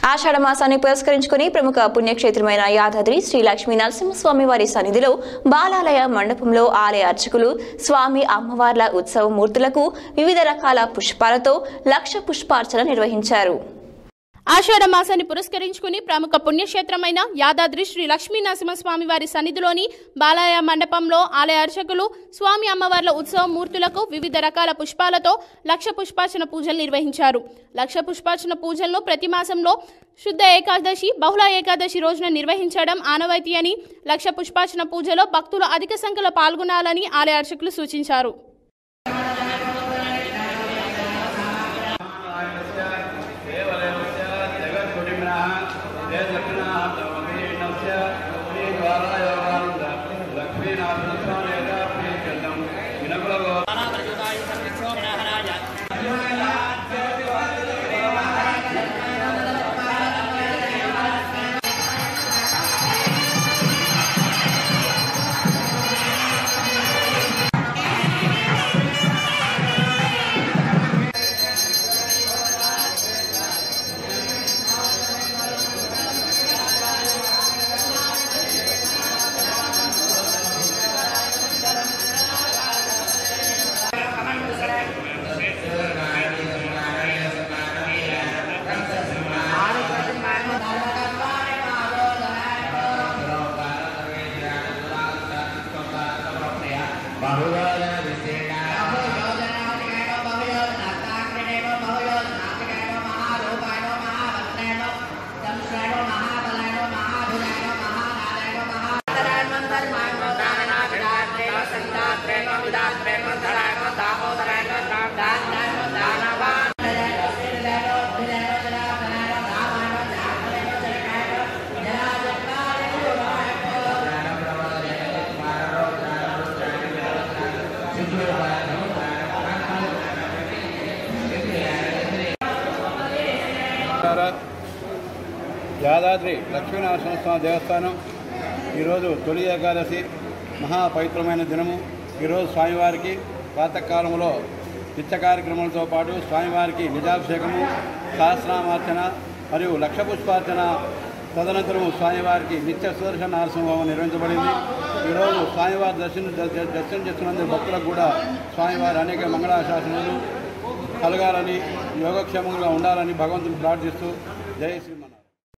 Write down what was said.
ఆషాఢ మాసాన్ని పురస్కరించుకుని ప్రముఖ పుణ్యక్షేత్రమైన యాదాద్రి శ్రీ లక్ష్మీ నరసింహస్వామి వారి సన్నిధిలో బాలాలయ మండపంలో ఆలయ అర్చకులు స్వామి అమ్మవార్ల ఉత్సవ మూర్తులకు వివిధ రకాల పుష్పాలతో లక్ష పుష్పార్చన నిర్వహించారు. ఆషాఢ మాసాన్ని పురస్కరించుకుని ప్రముఖ పుణ్యక్షేత్రమైన యాదాద్రి శ్రీ లక్ష్మీ నరసింహస్వామి వారి సన్నిధిలోని బాలాలయ మండపంలో ఆలయ అర్చకులు స్వామి అమ్మవార్ల ఉత్సవ మూర్తులకు వివిధ రకాల పుష్పాలతో లక్ష పుష్పార్చన పూజలు నిర్వహించారు. లక్ష పుష్పార్చన పూజలను ప్రతి మాసంలో శుద్ధ ఏకాదశి, బహుళ ఏకాదశి రోజున నిర్వహించడం ఆనవాయితీ అని, లక్ష పుష్పార్చన పూజలో భక్తులు అధిక సంఖ్యలో పాల్గొనాలని ఆలయ అర్చకులు సూచించారు. యాదాద్రి లక్ష్మీనరసింహస్వామి దేవస్థానం ఈరోజు తొలి ఏకాదశి మహాపవిత్రమైన దినము. ఈరోజు స్వామివారికి ప్రాతకాలంలో నిత్య కార్యక్రమాలతో పాటు స్వామివారికి నిజాభిషేకము, సహస్రనామార్చన మరియు లక్ష పుష్పార్చన, తదనంతరం స్వామివారికి నిత్య సుదర్శన నరసింహం నిర్వహించబడింది. ఈరోజు స్వామివారి దర్శనం చేస్తున్నందుకు భక్తులకు కూడా స్వామివారి అనేక మంగళాశాసనాలు కలగాలని, యోగక్షేమంగా ఉండాలని భగవంతుని ప్రార్థిస్తూ జై శ్రీమన్.